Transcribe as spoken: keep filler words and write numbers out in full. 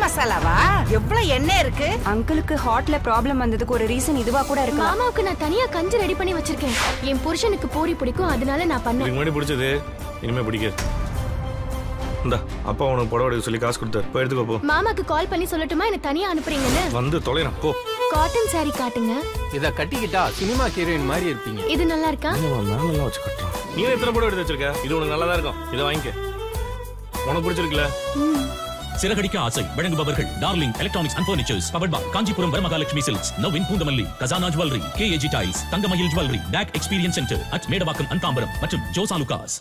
மசாலாவா? எவ்வளவு எண்ணெய் இருக்கு? அங்கிளுக்கு ஹார்ட்ல ப்ராப்ளம் வந்ததுக்கு ஒரு ரீசன் இதுவா கூட இருக்கு. மாமாவுக்கு நான் தனியா கஞ்சி ரெடி பண்ணி வச்சிருக்கேன். என் புருஷனுக்கு பூரி பிடிக்கும், அதனால நான் பண்ணேன். இதுக்கு முன்னாடி பிடிச்சது இனிமே பிடிக்காது. இந்தா அப்பா உனக்கு புடவை எடுக்க சொல்லி காசு கொடுத்தாரு, போய் எடுத்துக்கோ போ. மாமாக்கு கால் பண்ணி சொல்லட்டுமா என்ன தனியா அனுப்புறீங்கன்னு? வந்து தொலைறேன் போ. காட்டன் சாரி காட்டுங்க. இத கட்டிக்கிட்டா சினிமா ஹீரோயின் மாதிரி இருப்பீங்க. இது நல்லா இருக்கா? மேல வச்சு கட்டுறான். நீ எத்தனை புடவை எடுத்து வச்சிருக்க? இது உனக்கு நல்லா தான் இருக்கும், இதை வாங்கிக்க. உனக்கு பிடிச்சிருக்குல? சிறகடிக்க ஆசை வழங்குபவர்கள் darling electronics and furnitures, powered by Kanchipuram Varamahalakshmi silks, Naveen Poonamallee, Khazana jewellery, KAG tiles, Thangamayil jewellery, doc experience centre at Medavakkam and Tambaram மற்றும் ஜோசா லுகாஸ்.